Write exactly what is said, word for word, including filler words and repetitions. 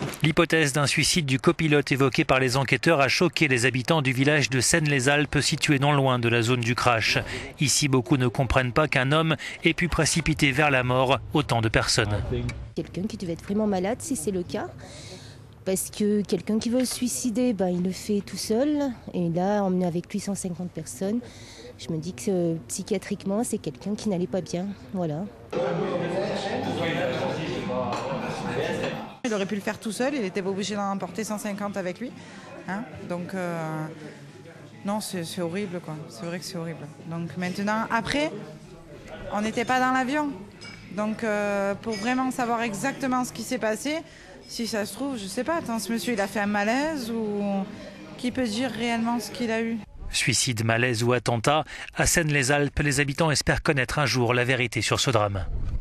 L'hypothèse d'un suicide du copilote évoqué par les enquêteurs a choqué les habitants du village de Seynes-les-Alpes, situé non loin de la zone du crash. Ici, beaucoup ne comprennent pas qu'un homme ait pu précipiter vers la mort autant de personnes. Quelqu'un qui devait être vraiment malade, si c'est le cas. Parce que quelqu'un qui veut se suicider, ben, il le fait tout seul. Et là, emmener avec lui cent cinquante personnes, je me dis que euh, psychiatriquement, c'est quelqu'un qui n'allait pas bien. Voilà. Il aurait pu le faire tout seul, il n'était pas obligé d'en emporter cent cinquante avec lui. Hein, donc, euh, non, c'est, c'est horrible, quoi. C'est vrai que c'est horrible. Donc maintenant, après, on n'était pas dans l'avion. Donc, euh, pour vraiment savoir exactement ce qui s'est passé, si ça se trouve, je sais pas, attends, ce monsieur, il a fait un malaise ou qui peut dire réellement ce qu'il a eu? Suicide, malaise ou attentat, à Seynes-les-Alpes, les habitants espèrent connaître un jour la vérité sur ce drame.